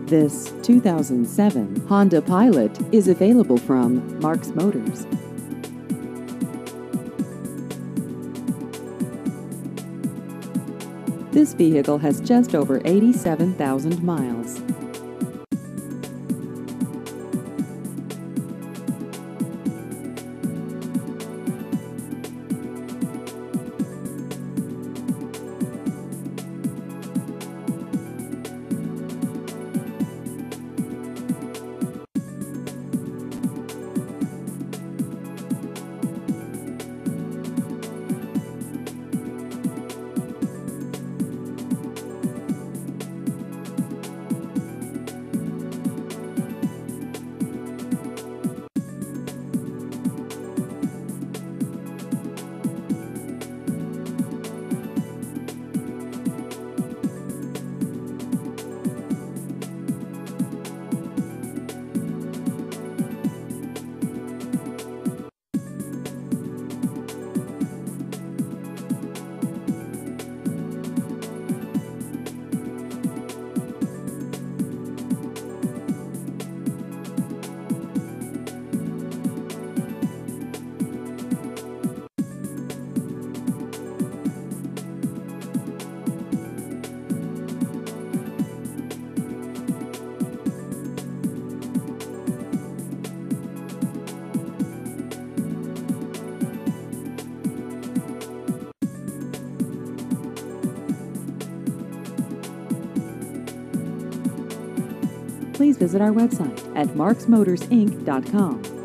This 2007 Honda Pilot is available from Marks Motors. This vehicle has just over 87,000 miles. Please visit our website at marksmotorsinc.com.